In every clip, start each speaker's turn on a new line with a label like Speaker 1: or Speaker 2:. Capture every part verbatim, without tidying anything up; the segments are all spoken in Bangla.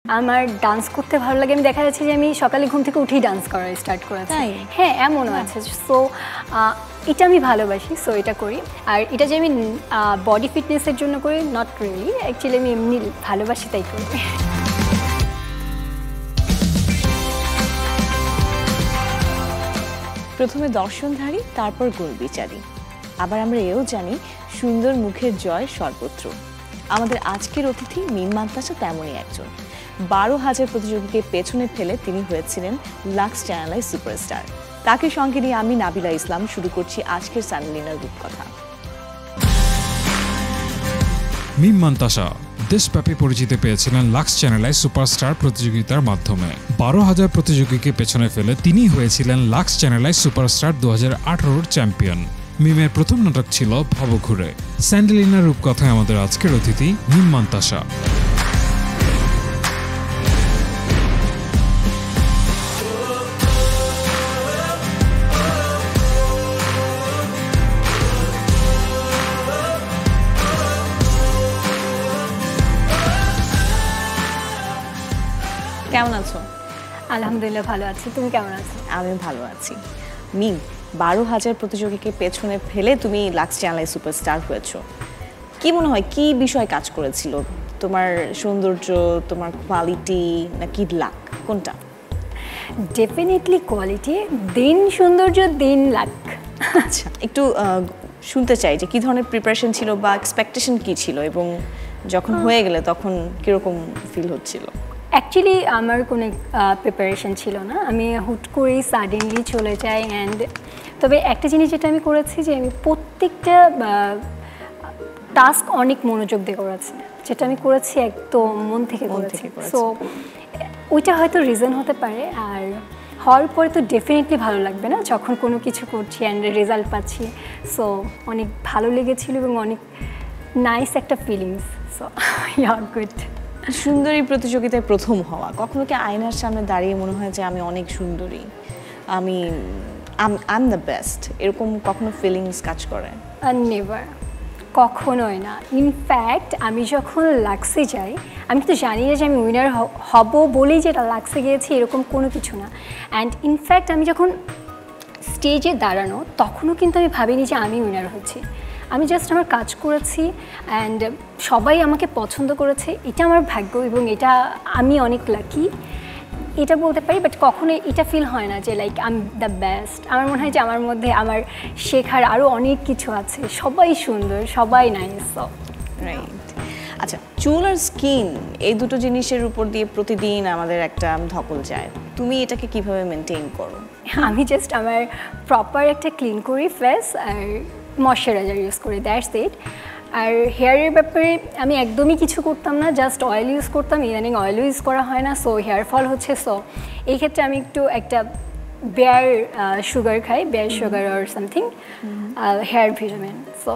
Speaker 1: আমার ডান্স করতে ভালো লাগে, আমি দেখা যাচ্ছে যে আমি সকালে ঘুম থেকে উঠেই ডান্স করা স্টার্ট করেছি। হ্যাঁ, এমনও আছে। সো এটা আমি ভালোবাসি, সো এটা করি। আর এটা যে আমি বডি ফিটনেসের জন্য করি, নট রিয়েলি, অ্যাকচুয়ালি আমি এমনি ভালোবাসি তাই করি।
Speaker 2: প্রথমে দর্শনধারী, তারপর গোলবিচারী। আবার আমরা এও জানি সুন্দর মুখের জয় সর্বত্র। আমাদের আজকের অতিথি মিম মান্তাসা তেমনই একজন। বারো হাজার প্রতিযোগীকে পেছনে ফেলে তিনি হয়েছিলেন লাক্স চ্যানেলের সুপারস্টার। তাকে সঙ্গে নিয়ে আমি নাবিলা ইসলাম শুরু করছি আজকের স্যান্ডেলিনার রূপকথা।
Speaker 3: মিম মান্তাসা দেশব্যাপী পরিচিতি পেয়েছিলেন লাক্স চ্যানেলের সুপারস্টার প্রতিযোগিতার মাধ্যমে। বারো হাজার প্রতিযোগীকে পেছনে ফেলে তিনি হয়েছিলেন লাক্স চ্যানেলের সুপারস্টার দু হাজার আঠারোর চ্যাম্পিয়ন। মিমের প্রথম নাটক ছিল ভবঘুরে। স্যান্ডেলিনার রূপকথায় আমাদের আজকের অতিথি মিম মান্তাসা।
Speaker 2: কেমন আছো?
Speaker 1: আলহামদুলিল্লাহ ভালো আছি, তুমি কেমন আছো?
Speaker 2: আমি ভালো আছি। মিম, বারো হাজার প্রতিযোগীকে পেছনে ফেলে তুমি লাক্স চ্যানেলের সুপারস্টার হয়েছো। কি মনে হয় কি বিষয় কাজ করেছিল? তোমার সৌন্দর্য, তোমার কোয়ালিটি, নাকি লাক, কোনটা?
Speaker 1: ডেফিনেটলি কোয়ালিটি, দেন সৌন্দর্য, দেন লাক।
Speaker 2: আচ্ছা, একটু শুনতে চাই যে কি ধরনের প্রিপারেশন ছিল বা এক্সপেকটেশন কি ছিল, এবং যখন হয়ে গেলে তখন কিরকম ফিল হচ্ছিল?
Speaker 1: অ্যাকচুয়ালি আমার কোনো প্রিপারেশন ছিল না, আমি হুট করেই সাডেনলি চলে যাই। অ্যান্ড তবে একটা জিনিস যেটা আমি করেছি যে আমি প্রত্যেকটা টাস্ক অনেক মনোযোগ দিয়ে করেছি, যেটা আমি করেছি একদম মন থেকে করেছি। সো ওইটা হয়তো রিজন হতে পারে। আর হওয়ার পরে তো ডেফিনেটলি ভালো লাগবে না যখন কোনো কিছু করছি অ্যান্ড রেজাল্ট পাচ্ছি। সো অনেক ভালো লেগেছিল এবং অনেক নাইস একটা ফিলিংস। So yeah good.
Speaker 2: সুন্দরী প্রতিযোগিতায় প্রথম হওয়া, কখনো কি আয়নার সামনে দাঁড়িয়ে মনে হয় যে আমি অনেক সুন্দরী, আমি আই এম দ্য বেস্ট, এরকম কখনো ফিলিংস কাজ করে?
Speaker 1: নেভার, কখনোই না। ইনফ্যাক্ট আমি যখন লাক্সে যাই, আমি তো জানি না যে আমি উইনার হব বলেই যেটা লাক্সে গিয়েছি, এরকম কোনো কিছু না। অ্যান্ড ইনফ্যাক্ট আমি যখন স্টেজে দাঁড়ানো, তখনও কিন্তু আমি ভাবিনি যে আমি উইনার হচ্ছি। আমি জাস্ট আমার কাজ করেছি অ্যান্ড সবাই আমাকে পছন্দ করেছে, এটা আমার ভাগ্য এবং এটা আমি অনেক লাকি, এটা বলতে পারি। বাট কখনো এটা ফিল হয় না যে like I am the best. আমার মনে হয় যে আমার মধ্যে আমার শেখার আরও অনেক কিছু আছে। সবাই সুন্দর, সবাই নাইস।
Speaker 2: রাইট। আচ্ছা, চুল আর স্কিন এই দুটো জিনিসের উপর দিয়ে প্রতিদিন আমাদের একটা ধকল যায়, তুমি এটাকে কিভাবে মেনটেন করো?
Speaker 1: আমি জাস্ট আমার প্রপার একটা ক্লিন করি ফেস আর ময়শ্চারাইজার ইউজ করি, দ্যাটস ইট। আর হেয়ারের ব্যাপারে আমি একদমই কিছু করতাম না, জাস্ট অয়েল ইউজ করতাম। ইদানিং অয়েল ইউজ করা হয় না, সো হেয়ার ফল হচ্ছে। সো এই ক্ষেত্রে আমি একটু একটা বেয়ার সুগার খাই, bear sugar or something, hair vitamin. So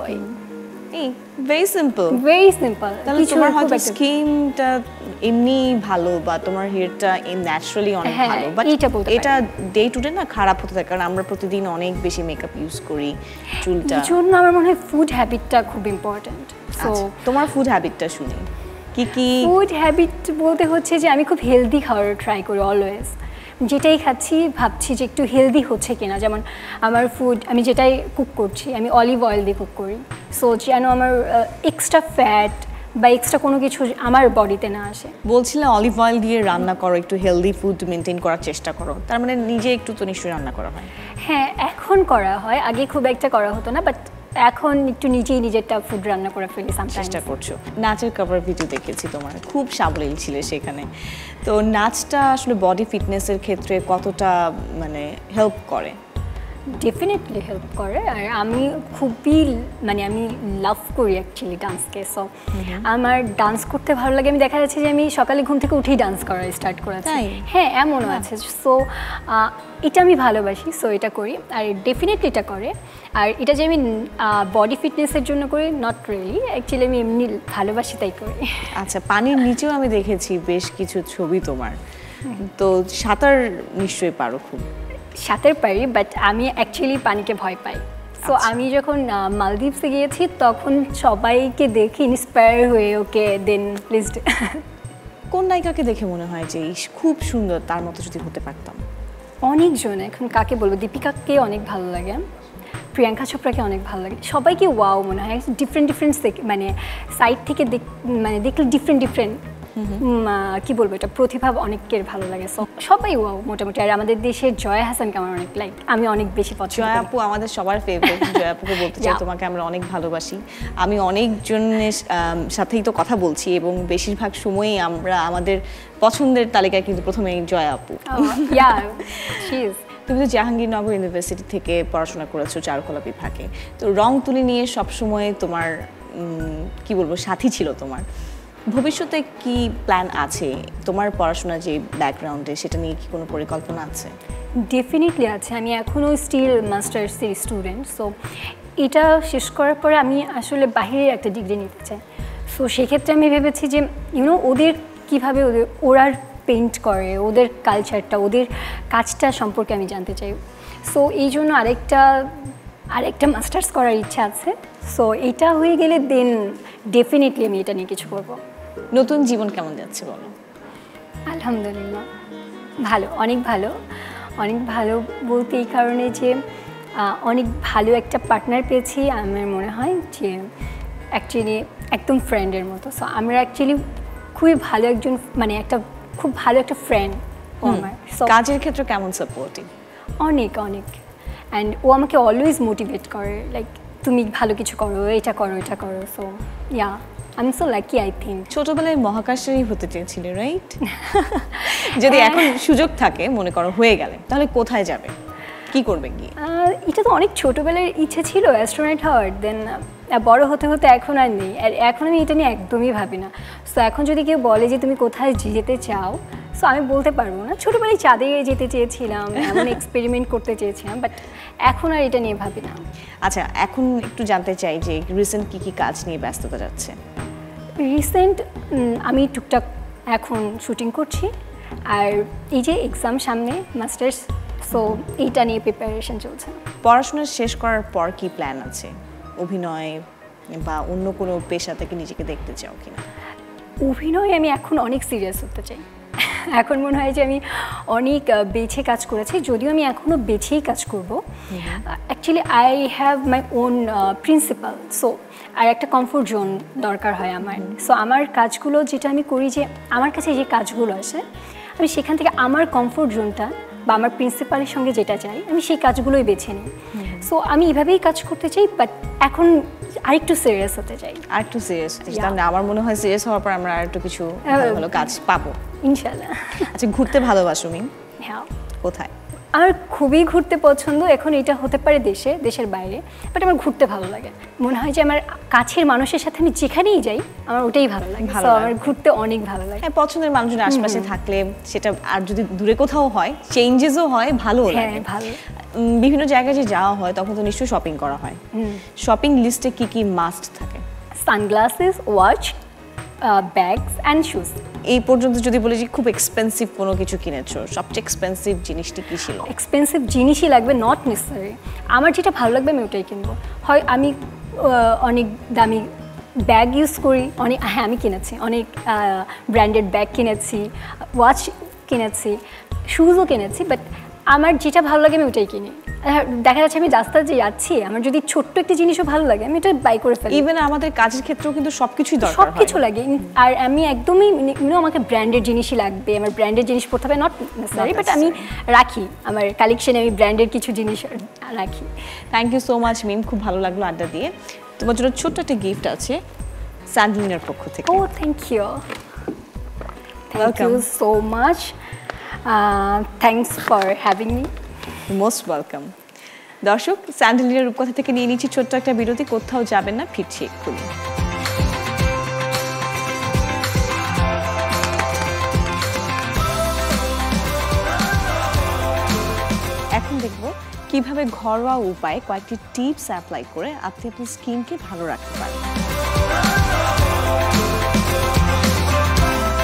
Speaker 2: এই ভেরি সিম্পল,
Speaker 1: ভেরি সিম্পল।
Speaker 2: তাহলে তোমার হয়তো স্কিনটা এমনি ভালো বা তোমার হেয়ারটা ন্যাচারালি অনেক ভালো, বাট এটা ডে টু ডে না খারাপ হতে থাকে, কারণ আমরা প্রতিদিন অনেক বেশি মেকআপ ইউজ করি চুলটা।
Speaker 1: এই জন্য আমার মনে হয় ফুড হ্যাবিটটা খুব ইম্পর্ট্যান্ট। সো
Speaker 2: তোমার ফুড হ্যাবিটটা শুনি, কি কি
Speaker 1: ফুড হ্যাবিট বলতে হচ্ছে যে আমি খুব হেলদি খাওয়ার ট্রাই করি অলওয়েজ। যেটাই খাচ্ছি ভাবছি যে একটু হেলদি হচ্ছে কিনা। যেমন আমার ফুড, আমি যেটাই কুক করছি আমি অলিভ অয়েল দিয়ে কুক করি, সো যেন আমার এক্সট্রা ফ্যাট বা এক্সট্রা কোনো কিছু আমার বডিতে না আসে।
Speaker 2: বলছিলে অলিভ অয়েল দিয়ে রান্না করো, একটু হেলদি ফুড মেনটেন করার চেষ্টা করো, তার মানে নিজে একটু তো নিশ্চয়ই রান্না করা হয়?
Speaker 1: হ্যাঁ, এখন করা হয়, আগে খুব একটা করা হতো না, বাট এখন একটু নিজেই নিজেরটা ফুড রান্না করে ফেলি।
Speaker 2: চেষ্টা করছো। নাচের কভার ভিডিও দেখেছি তোমার, খুব সাবলীল ছিলে সেখানে। তো নাচটা আসলে বডি ফিটনেসের ক্ষেত্রে কতটা মানে হেল্প করে?
Speaker 1: ডেফিনেটলি হেল্প করে। আর আমি খুবই মানে আমি লাভ করি অ্যাকচুয়ালি ডান্সকে। সো আমার ডান্স করতে ভালো লাগে, আমি দেখা যাচ্ছে যে আমি সকালে ঘুম থেকে উঠেই ডান্স করা স্টার্ট করেছি। হ্যাঁ, এমনও আছে। সো এটা আমি ভালোবাসি, সো এটা করি। আর ডেফিনেটলি এটা করে। আর এটা যে আমি বডি ফিটনেসের জন্য করি, নট রিয়েলি, অ্যাকচুয়ালি আমি এমনি ভালোবাসি তাই করি।
Speaker 2: আচ্ছা, পানির নিচেও আমি দেখেছি বেশ কিছু ছবি তোমার, তো সাঁতার নিশ্চয়ই পারো? খুব
Speaker 1: সাঁতার পারি, বাট আমি অ্যাকচুয়ালি পানিকে ভয় পাই। সো আমি যখন মালদ্বীপসে গিয়েছি তখন সবাইকে দেখে ইন্সপায়ার হয়ে ওকে দেন প্লিজ
Speaker 2: কোন নায়িকাকে দেখে মনে হয় যে ইস খুব সুন্দর, তার মতো যদি হতে পারতাম?
Speaker 1: অনেকজন, এখন কাকে বলবো, দীপিকাকে অনেক ভালো লাগে, প্রিয়াঙ্কা চোপড়াকে অনেক ভালো লাগে, সবাইকে ওয়াও মনে হয়, ডিফারেন্ট ডিফারেন্ট মানে সাইড থেকে মানে দেখলে ডিফারেন্ট ডিফারেন্ট কি বলবো এটা প্রতিভা অনেকের ভালো লাগে, সবাই ওয়াও মোটামুটি। আর আমাদের দেশের জয়া হাসানকে আমার অনেক লাইক, আমি অনেক বেশি পছন্দ।
Speaker 2: জয়া আপু আমাদের সবার ফেভারিট। জয়া আপুকে বলতে চাই তোমাকে আমরা অনেক ভালোবাসি। আমি অনেকজনের সাথেই তো কথা বলছি এবং বেশিরভাগ সময়ই আমরা আমাদের পছন্দের তালিকায় কিন্তু প্রথমেই জয়া আপু। তুমি তো জাহাঙ্গীরনগর ইউনিভার্সিটি থেকে পড়াশোনা করেছো চারুকলা বিভাগে, তো রং তুলি নিয়ে সবসময় তোমার কি বলবো সাথী ছিল তোমার। ভবিষ্যতে কি প্ল্যান আছে তোমার পড়াশোনার যে ব্যাকগ্রাউন্ডে, সেটা নিয়ে কি কোনো পরিকল্পনা আছে?
Speaker 1: ডেফিনেটলি আছে, আমি এখনও স্টিল মাস্টার্সের স্টুডেন্ট, সো এটা শেষ করার পরে আমি আসলে বাইরের একটা ডিগ্রি নিতে চাই। সো সেক্ষেত্রে আমি ভেবেছি যে ইউনো ওদের কীভাবে ওদের ওরা পেইন্ট করে, ওদের কালচারটা, ওদের কাজটা সম্পর্কে আমি জানতে চাই। সো এই জন্য আরেকটা আরেকটা মাস্টার্স করার ইচ্ছা আছে। সো এটা হয়ে গেলে দেন ডেফিনেটলি আমি এটা নিয়ে কিছু করবো।
Speaker 2: নতুন জীবন কেমন যাচ্ছে বলো?
Speaker 1: আলহামদুলিল্লাহ ভালো, অনেক ভালো। অনেক ভালো বলতে এই কারণে যে অনেক ভালো একটা পার্টনার পেয়েছি, আমার মনে হয় যে অ্যাকচুয়ালি একদম ফ্রেন্ডের মতো। সো আমরা অ্যাকচুয়ালি খুবই ভালো একজন মানে একটা খুব ভালো একটা ফ্রেন্ড আমার।
Speaker 2: কাজের ক্ষেত্রে কেমন সাপোর্টিভ?
Speaker 1: অনেক অনেক, অ্যান্ড ও আমাকে অলওয়েজ মোটিভেট করে, লাইক তুমি ভালো কিছু করো, এটা করো, এটা করো। So yeah I am so lucky I think.
Speaker 2: ছোটবেলায় মহাকাশচারী হতে চেয়েছিলে রাইট? যদি এখন সুযোগ থাকে মনে করো হয়ে গেলে, তাহলে কোথায় যাবে, কি করবে কি?
Speaker 1: এটা তো অনেক ছোটবেলার ইচ্ছে ছিল অ্যাস্ট্রোনট হওয়ার, দেন বড় হতে হতে এখন আর নেই, আর এখন আমি এটা নিয়ে একদমই ভাবি না। সো এখন যদি কেউ বলে যে তুমি কোথায় যেতে চাও, সো আমি বলতে পারবো না। ছোটোবেলায় চাঁদে যেতে চেয়েছিলাম, এমন এক্সপেরিমেন্ট করতে চেয়েছিলাম, বাট এখন আর এটা নিয়ে ভাবি না।
Speaker 2: আচ্ছা, এখন একটু জানতে চাই যে রিসেন্ট কী কী কাজ নিয়ে ব্যস্ততা যাচ্ছে?
Speaker 1: রিসেন্ট আমি টুকটাক এখন শুটিং করছি, আর এই যে এক্সাম সামনে মাস্টার্স, সো এইটা নিয়ে প্রিপারেশন চলছে।
Speaker 2: পড়াশোনা শেষ করার পর কি প্ল্যান আছে? অভিনয় বা অন্য কোনো পেশা থেকে নিজেকে দেখতে চাও কিনা?
Speaker 1: অভিনয় আমি এখন অনেক সিরিয়াস হতে চাই। এখন মনে হয় যে আমি অনেক বেছে কাজ করেছি, যদিও আমি এখনও বেছেই কাজ করব। Actually I have my own principle, so আর একটা কমফোর্ট জোন দরকার হয় আমার। সো আমার কাজগুলো যেটা আমি করি, যে আমার কাছে যে কাজগুলো আসে আমি সেখান থেকে আমার কমফোর্ট জোনটা বা আমার প্রিন্সিপালের সঙ্গে যেটা চাই আমি সেই কাজগুলোই বেছে নিই। সো আমি এভাবেই কাজ করতে চাই, বাট এখন আরেকটু সিরিয়াস হতে চাই।
Speaker 2: আরেকটু সিরিয়াস হতে চাই, আমার মনে হয় সিরিয়াস হওয়ার পর আমরা আরেকটু কিছু ভালো ভালো কাজ পাবো
Speaker 1: ইনশাআল্লাহ।
Speaker 2: আচ্ছা, ঘুরতে ভালোবাসো মিম?
Speaker 1: হ্যাঁ।
Speaker 2: কোথায়?
Speaker 1: আমার খুবই ঘুরতে পছন্দ। এখন এটা হতে পারে দেশে, দেশের বাইরে, বাট আমার ঘুরতে ভালো লাগে। মনে হয় যে আমার কাছের মানুষের সাথে আমি যেখানেই যাই আমার ওটাই ভালো লাগে। ভালো আমার ঘুরতে অনেক ভালো লাগে।
Speaker 2: হ্যাঁ, পছন্দের মানুষজন আশেপাশে থাকলে সেটা, আর যদি দূরে কোথাও হয় চেঞ্জেসও হয়, ভালো লাগে।
Speaker 1: হ্যাঁ, ভালো।
Speaker 2: বিভিন্ন জায়গায় যে যাওয়া হয় তখন তো নিশ্চয়ই শপিং করা হয়। শপিং লিস্টে কি কি মাস্ট থাকে?
Speaker 1: Sunglasses, watch, bags and shoes.
Speaker 2: এই পর্যন্ত যদি বলি যে খুব এক্সপেন্সিভ কোনো কিছু কিনেছো, সবচেয়ে এক্সপেন্সিভ জিনিসটি কি ছিল?
Speaker 1: এক্সপেন্সিভ জিনিসই লাগবে নট নেসেসারি, আমার যেটা ভালো লাগবে আমি ওটাই কিনবো। হয় আমি অনেক দামি ব্যাগ ইউজ করি, অনেক, হ্যাঁ আমি কিনেছি অনেক ব্র্যান্ডেড ব্যাগ কিনেছি, ওয়াচ কিনেছি, শুজও কিনেছি, বাট আমার যেটা ভালো লাগে আমি ওটাই কিনি। দেখা যাচ্ছে আমি রাস্তায় যে যাচ্ছি, আমার যদি ছোট্ট একটা জিনিসও ভালো লাগে আমি এটা বাই করে ফেলি।
Speaker 2: ইভেন আমাদের কাজের ক্ষেত্রেও কিন্তু সবকিছুই দরকার হয়,
Speaker 1: সবকিছু লাগে। আর আমি একদমই ইউনো আমাকে ব্র্যান্ডেড জিনিসই লাগবে, আমার ব্র্যান্ডেড জিনিস পড়তে হবে, নট নেসেসারি, বাট আমি রাখি আমার কালেকশনে, আমি ব্র্যান্ডেড কিছু জিনিস রাখি।
Speaker 2: Thank you so much Mim, খুব ভালো লাগলো আড্ডা দিয়ে। তোমার জন্য ছোট্ট একটা গিফট আছে স্যান্ডলিনের পক্ষ থেকে।
Speaker 1: ও thank you, thank you so much, thanks for having me.
Speaker 2: Most welcome. দর্শক, স্যান্ডলিনের রূপকথা থেকে নিয়ে নিচ্ছি ছোট্ট একটা বিরতি, কোথাও যাবেন না, ফিরছি এক্ষুনি। এখন দেখব কিভাবে ঘরোয়া উপায়ে কয়েকটি টিপস অ্যাপ্লাই করে আপনি আপনার স্কিনকে ভালো রাখতে পারেন।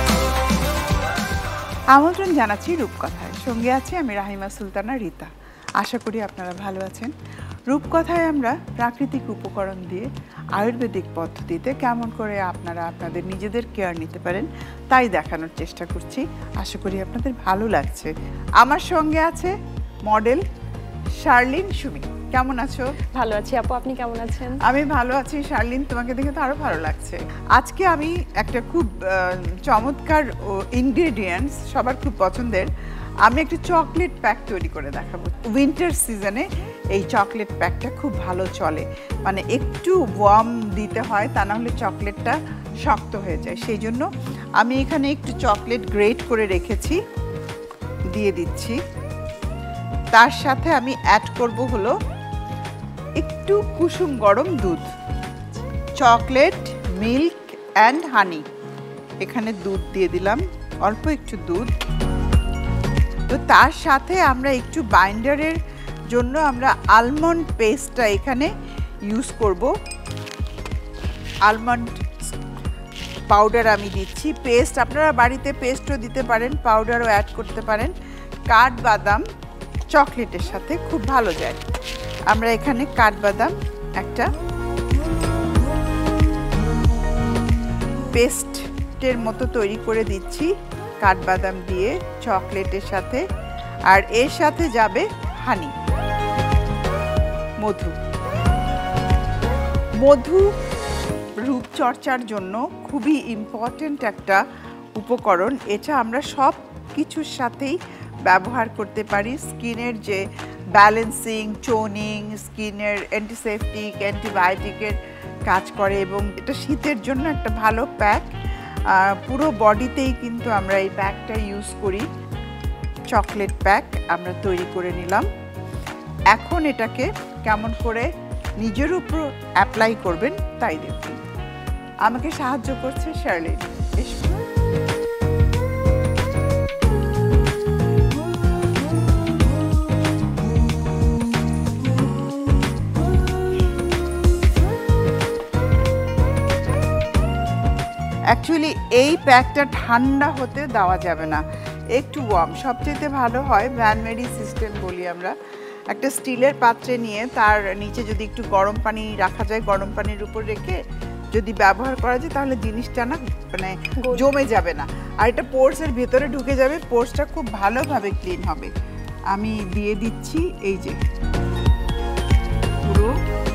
Speaker 4: আমন্ত্রণ জানাচ্ছি রূপকথায়, সঙ্গে আছি আমি রাহিমা সুলতানা রিতা। আশা করি আপনারা ভালো আছেন। রূপকথায় আমরা প্রাকৃতিক উপকরণ দিয়ে আয়ুর্বেদিক পদ্ধতিতে কেমন করে আপনারা আপনাদের নিজেদের কেয়ার নিতে পারেন তাই দেখানোর চেষ্টা করছি। আশা করি আপনাদের ভালো লাগছে। আমার সঙ্গে আছে মডেল শার্লিন সুমি। কেমন আছো?
Speaker 5: ভালো আছি আপু, আপনি কেমন আছেন?
Speaker 4: আমি ভালো আছি শার্লিন, তোমাকে দেখে তো আরো ভালো লাগছে। আজকে আমি একটা খুব চমৎকার ইনগ্রেডিয়েন্টস সবার খুব পছন্দের, আমি একটা চকলেট প্যাক তৈরি করে দেখাবো। উইন্টার সিজনে এই চকলেট প্যাকটা খুব ভালো চলে, মানে একটু ওয়ার্ম দিতে হয়, তা না হলে চকলেটটা শক্ত হয়ে যায়। সেই জন্য আমি এখানে একটু চকলেট গ্রেট করে রেখেছি, দিয়ে দিচ্ছি। তার সাথে আমি অ্যাড করব হলো একটু কুসুম গরম দুধ, চকলেট, মিল্ক অ্যান্ড হানি। এখানে দুধ দিয়ে দিলাম, অল্প একটু দুধ। তো তার সাথে আমরা একটু বাইন্ডারের জন্য আমরা আলমন্ড পেস্টটা এখানে ইউজ করব। আলমন্ড পাউডার আমি দিচ্ছি, পেস্ট আপনারা বাড়িতে পেস্টও দিতে পারেন, পাউডারও অ্যাড করতে পারেন। কাঠবাদাম চকলেটের সাথে খুব ভালো যায়। আমরা এখানে কাঠবাদাম একটা পেস্টের মতো তৈরি করে দিচ্ছি কাঠবাদাম দিয়ে চকলেটের সাথে। আর এর সাথে যাবে হানি, মধু। মধু রূপচর্চার জন্য খুবই ইম্পর্ট্যান্ট একটা উপকরণ। এটা আমরা সব কিছুর সাথেই ব্যবহার করতে পারি। স্কিনের যে ব্যালেন্সিং, টোনিং, স্কিনের অ্যান্টিসেপটিক, অ্যান্টিবায়োটিকের কাজ করে এবং এটা শীতের জন্য একটা ভালো প্যাক। পুরো বডিতেই কিন্তু আমরা এই প্যাকটা ইউজ করি। চকলেট প্যাক আমরা তৈরি করে নিলাম। এখন এটাকে কেমন করে নিজের উপর অ্যাপ্লাই করবেন তাই দেখুন। আমাকে সাহায্য করছে শার্লিন। অ্যাকচুয়ালি এই প্যাকটা ঠান্ডা হতে দেওয়া যাবে না, একটু ওয়ার্ম সবচেয়ে ভালো হয়। ভ্যানমেরি সিস্টেম বলি আমরা। একটা স্টিলের পাত্রে নিয়ে তার নিচে যদি একটু গরম পানি রাখা যায়, গরম পানির উপর রেখে যদি ব্যবহার করা যায় তাহলে জিনিসটা না মানে জমে যাবে না, আর এটা পোর্সের ভেতরে ঢুকে যাবে, পোর্সটা খুব ভালোভাবে ক্লিন হবে। আমি দিয়ে দিচ্ছি এই যে পুরো।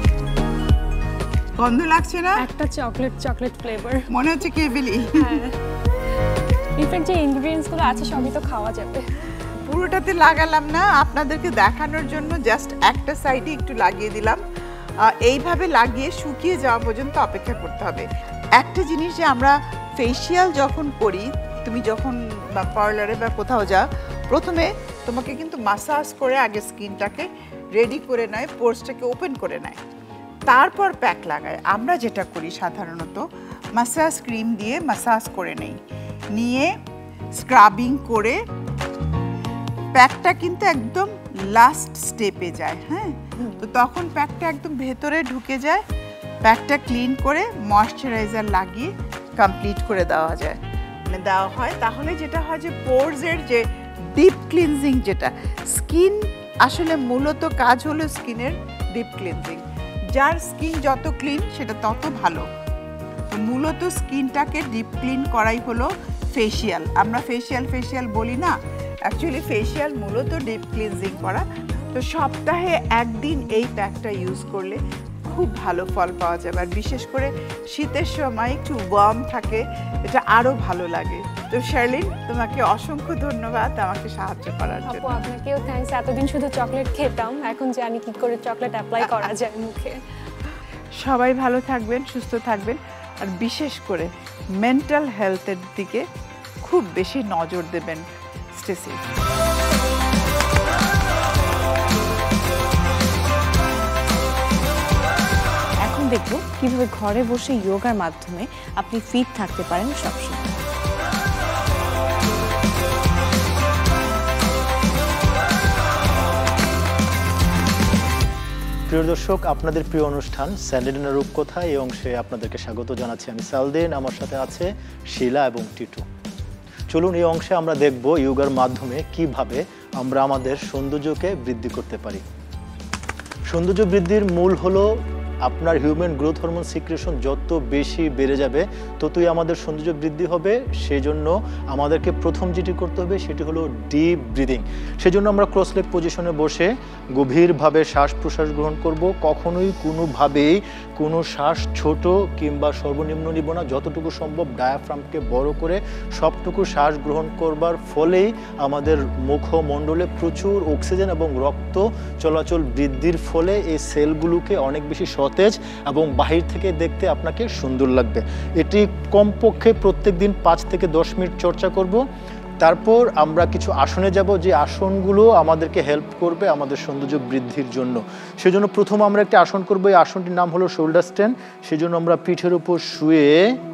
Speaker 4: গন্ধ লাগছে না?
Speaker 5: একটা চকলেট চকলেট ফ্লেভার
Speaker 4: মনে হচ্ছে কেবেলি।
Speaker 5: ইনফ্যাক্ট যে ইনগ্রেডিয়েন্টসগুলো আছে সবই তো খাওয়া যাবে।
Speaker 4: পুরোটাতে লাগালাম না, আপনাদেরকে দেখানোর জন্য জাস্ট একটা সাইডে একটু লাগিয়ে দিলাম। এইভাবে লাগিয়ে শুকিয়ে যাওয়া পর্যন্ত অপেক্ষা করতে হবে। একটা জিনিস যে আমরা ফেসিয়াল যখন করি, তুমি যখন পার্লারে বা কোথাও যাও, প্রথমে তোমাকে কিন্তু মাসাজ করে আগে স্কিনটাকে রেডি করে নেয়, পোর্সটাকে ওপেন করে নেয়, তারপর প্যাক লাগায়। আমরা যেটা করি সাধারণত মাসাজ ক্রিম দিয়ে মাসাজ করে নেই, নিয়ে স্ক্রাবিং করে প্যাকটা কিন্তু একদম লাস্ট স্টেপে যায়। হ্যাঁ, তো তখন প্যাকটা একদম ভেতরে ঢুকে যায়, প্যাকটা ক্লিন করে ময়শ্চারাইজার লাগিয়ে কমপ্লিট করে দেওয়া যায়, মানে দেওয়া হয়। তাহলে যেটা হয় যে পোরসের যে ডিপ ক্লিনজিং, যেটা স্কিন আসলে মূলত কাজ হলো স্কিনের ডিপ ক্লিনজিং। যার স্কিন যত ক্লিন সেটা তত ভালো। তো মূলত স্কিনটাকে ডিপ ক্লিন করাই হলো ফেসিয়াল। আমরা ফেসিয়াল ফেসিয়াল বলি না, অ্যাকচুয়ালি ফেসিয়াল মূলত ডিপ ক্লিনজিং করা। তো সপ্তাহে একদিন এই প্যাকটা ইউজ করলে খুব ভালো ফল পাওয়া যাবে। আর বিশেষ করে শীতের সময় একটু ওয়ার্ম থাকে, এটা আরও ভালো লাগে। তো শার্লিন, তোমাকে অসংখ্য ধন্যবাদ আমাকে সাহায্য করার জন্য।
Speaker 5: আপু আপনাকেও থ্যাঙ্কস। এতদিন শুধু চকলেট খেতাম, এখন জানি কি করে চকলেট অ্যাপ্লাই করা যায় মুখে।
Speaker 4: সবাই ভালো থাকবেন, সুস্থ থাকবেন, আর বিশেষ করে মেন্টাল হেলথের দিকে খুব বেশি নজর দেবেন। Stay safe.
Speaker 2: এখন দেখব কিভাবে ঘরে বসে যোগার মাধ্যমে আপনি ফিট থাকতে পারেন সবসময়।
Speaker 6: প্রিয় দর্শক, আপনাদের প্রিয় অনুষ্ঠান স্যান্ডেলিনা রূপকথা এই অংশে আপনাদেরকে স্বাগত জানাচ্ছি। আমি সালদিন, আমার সাথে আছে শিলা এবং টিটু। চলুন এই অংশে আমরা দেখব যোগার মাধ্যমে কিভাবে আমরা আমাদের সৌন্দর্যকে বৃদ্ধি করতে পারি। সৌন্দর্য বৃদ্ধির মূল হলো আপনার হিউম্যান গ্রোথ হরমোন সিক্রেশন যত বেশি বেড়ে যাবে ততই আমাদের সৌন্দর্য বৃদ্ধি হবে। সেজন্য আমাদেরকে প্রথম যেটি করতে হবে সেটি হলো ডিপ ব্রিদিং। সেজন্য আমরা ক্রস লেগ পজিশনে বসে গভীরভাবে শ্বাস প্রশ্বাস গ্রহণ করব। কখনোই কোনোভাবেই কোনো শ্বাস ছোট কিংবা সর্বনিম্ন নিব না, যতটুকু সম্ভব ডায়াফ্রামকে বড় করে সবটুকু শ্বাস গ্রহণ করবার ফলেই আমাদের মুখমণ্ডলে প্রচুর অক্সিজেন এবং রক্ত চলাচল বৃদ্ধির ফলে এই সেলগুলোকে অনেক বেশি সতেজ এবং বাহির থেকে দেখতে আপনাকে সুন্দর লাগবে। এটি কমপক্ষে প্রত্যেক দিন পাঁচ থেকে দশ মিনিট চর্চা করব। তারপর আমরা কিছু আসনে যাব, যে আসনগুলো আমাদেরকে হেল্প করবে আমাদের সৌন্দর্য বৃদ্ধির জন্য। সেজন্য প্রথম আমরা একটা আসন করব, এই আসনটির নাম হলো শোল্ডার স্ট্যান্ড। সেজন্য আমরা পিঠের উপর শুয়ে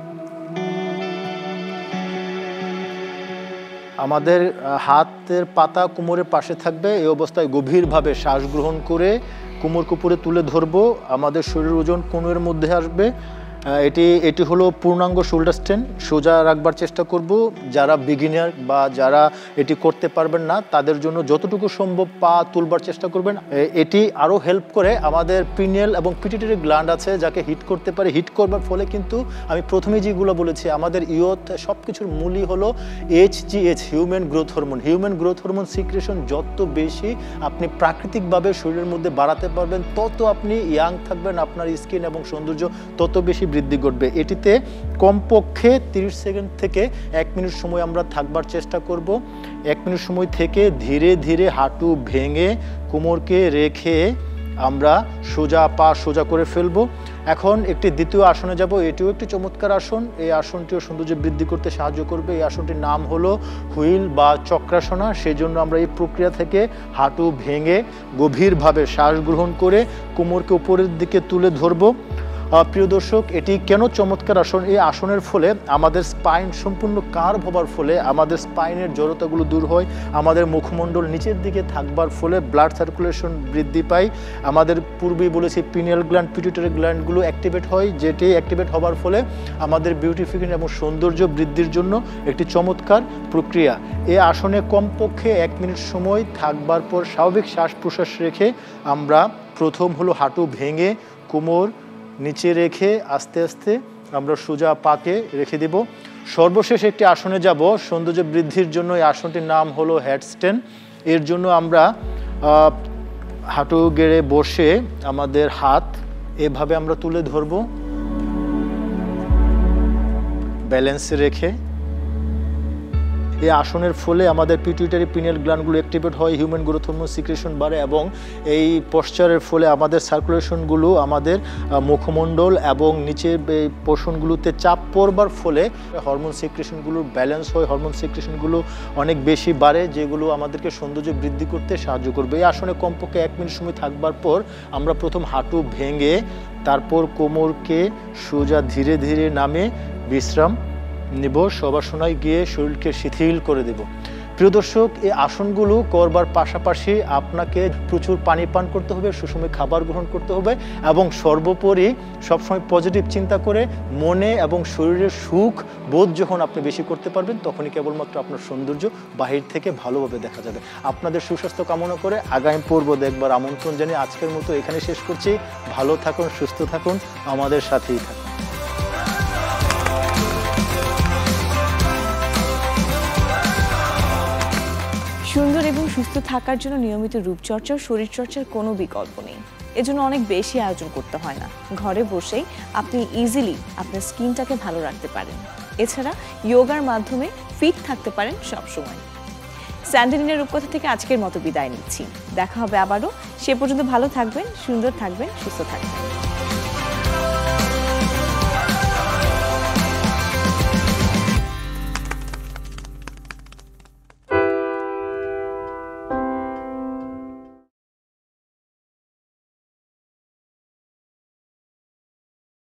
Speaker 6: আমাদের হাতের পাতা কোমরের পাশে থাকবে। এই অবস্থায় গভীরভাবে শ্বাস গ্রহণ করে কোমরকে উপরে তুলে ধরবো। আমাদের শরীরের ওজন কোণের মধ্যে আসবে। এটি এটি হলো পূর্ণাঙ্গ শোল্ডার স্ট্যান্ড। সোজা রাখবার চেষ্টা করব। যারা বিগিনার বা যারা এটি করতে পারবেন না তাদের জন্য যতটুকু সম্ভব পা তুলবার চেষ্টা করবেন। এটি আরও হেল্প করে আমাদের পিনিয়াল এবং পিটুইটারি গ্ল্যান্ড আছে যাকে হিট করতে পারে। হিট করবার ফলে কিন্তু আমি প্রথমে যেগুলো বলেছি আমাদের ইয়ত সব কিছুর মূলই হলো HGH, human growth hormone. Human growth hormone secretion যত বেশি আপনি প্রাকৃতিকভাবে শরীরের মধ্যে বাড়াতে পারবেন তত আপনি ইয়াং থাকবেন, আপনার স্কিন এবং সৌন্দর্য তত বেশি বৃদ্ধি ঘটবে। এটিতে কমপক্ষে তিরিশ সেকেন্ড থেকে এক মিনিট সময় আমরা থাকবার চেষ্টা করব। এক মিনিট সময় থেকে ধীরে ধীরে হাঁটু ভেঙে কোমরকে রেখে আমরা সোজা পা সোজা করে ফেলব। এখন একটি দ্বিতীয় আসনে যাব। এটিও একটি চমৎকার আসন। এই আসনটিও সৌন্দর্য বৃদ্ধি করতে সাহায্য করবে। এই আসনটির নাম হলো হুইল বা চক্রাসনা। সেই জন্য আমরা এই প্রক্রিয়া থেকে হাঁটু ভেঙে গভীরভাবে শ্বাস গ্রহণ করে কোমরকে উপরের দিকে তুলে ধরব। প্রিয় দর্শক, এটি কেন চমৎকার আসন? এই আসনের ফলে আমাদের স্পাইন সম্পূর্ণ কার্ভ হবার ফলে আমাদের স্পাইনের জড়তাগুলো দূর হয়। আমাদের মুখমণ্ডল নিচের দিকে থাকবার ফলে ব্লাড সার্কুলেশন বৃদ্ধি পায়। আমাদের পূর্বেই বলেছি পিনিয়াল গ্ল্যান্ড, পিটুইটারি গ্ল্যান্ডগুলো অ্যাক্টিভেট হয়, যেটি অ্যাক্টিভেট হবার ফলে আমাদের বিউটিফিকেশন এবং সৌন্দর্য বৃদ্ধির জন্য একটি চমৎকার প্রক্রিয়া। এই আসনে কমপক্ষে এক মিনিট সময় থাকবার পর স্বাভাবিক শ্বাস প্রশ্বাস রেখে আমরা প্রথম হলো হাঁটু ভেঙে কোমর নিচে রেখে আস্তে আস্তে আমরা সোজা পাকে রেখে দেব। সর্বশেষ একটি আসনে যাব সৌন্দর্য বৃদ্ধির জন্য। এই আসনটির নাম হলো হেডস্ট্যান্ড। এর জন্য আমরা হাঁটু গেড়ে বসে আমাদের হাত এভাবে আমরা তুলে ধরব, ব্যালেন্সে রেখে। এই আসনের ফলে আমাদের পিটুইটারি পিনিয়াল গ্ল্যান্ডগুলো অ্যাক্টিভেট হয়, হিউম্যান গ্রোথ হরমোন সিক্রেশন বাড়ে এবং এই পশ্চারের ফলে আমাদের সার্কুলেশনগুলো আমাদের মুখমণ্ডল এবং নিচের এই পোর্শনগুলোতে চাপ পড়বার ফলে হরমোন সিক্রেশনগুলোর ব্যালেন্স হয়, হরমোন সিক্রেশনগুলো অনেক বেশি বাড়ে, যেগুলো আমাদেরকে সৌন্দর্য বৃদ্ধি করতে সাহায্য করবে। এই আসনে কমপক্ষে এক মিনিট সময় থাকবার পর আমরা প্রথম হাঁটু ভেঙে তারপর কোমরকে সোজা ধীরে ধীরে নামে বিশ্রাম নিব। শবাসনায় গিয়ে শরীরকে শিথিল করে দেব। প্রিয় দর্শক, এই আসনগুলো করবার পাশাপাশি আপনাকে প্রচুর পানি পান করতে হবে, সুষম খাবার গ্রহণ করতে হবে এবং সর্বোপরি সবসময় পজিটিভ চিন্তা করে মনে এবং শরীরের সুখ বোধ যখন আপনি বেশি করতে পারবেন তখনই কেবলমাত্র আপনার সৌন্দর্য বাহির থেকে ভালোভাবে দেখা যাবে। আপনাদের সুস্বাস্থ্য কামনা করে আগামী পর্ব দেখবার আমন্ত্রণ জানিয়ে আজকের মতো এখানে শেষ করছি। ভালো থাকুন, সুস্থ থাকুন, আমাদের সাথেই থাকুন।
Speaker 2: সুন্দর এবং সুস্থ থাকার জন্য নিয়মিত রূপচর্চা ও শরীরচর্চার কোনো বিকল্প নেই। এজন্য অনেক বেশি আয়োজন করতে হয় না, ঘরে বসেই আপনি ইজিলি আপনার স্কিনটাকে ভালো রাখতে পারেন। এছাড়া যোগার মাধ্যমে ফিট থাকতে পারেন সব সময়। স্যান্ডেলিনের রূপকথা থেকে আজকের মতো বিদায় নিচ্ছি। দেখা হবে আবারও। সে পর্যন্ত ভালো থাকবেন, সুন্দর থাকবেন, সুস্থ থাকবেন।